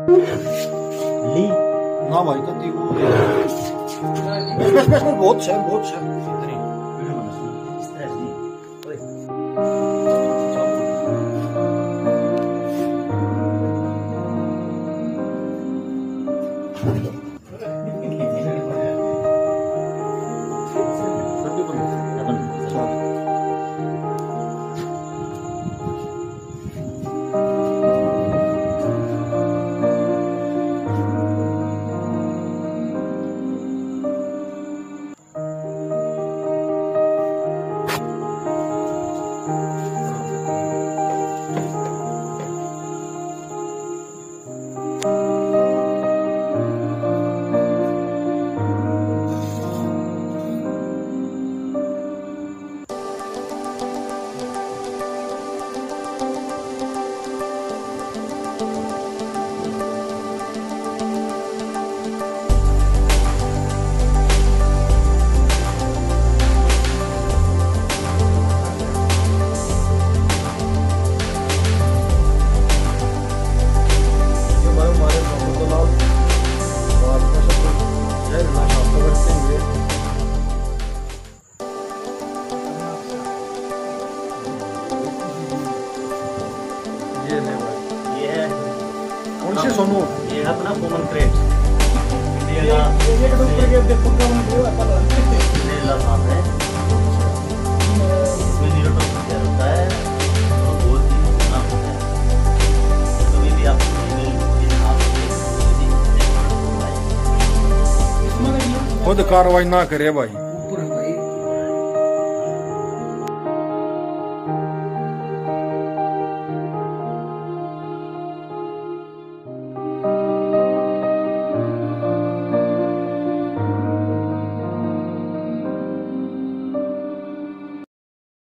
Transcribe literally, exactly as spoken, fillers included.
ली ना भाई तो ती वो बहुत है बहुत है सोनू ये है अपना कॉमन क्रेट इंडिया का ये तो ऊपर के देखो का मन है पता नहीं लाभ है इसमें जीरो टॉप क्या होता है तो बहुत ही खराब होता है कभी भी आप खुद कार्रवाई ना करे भाई।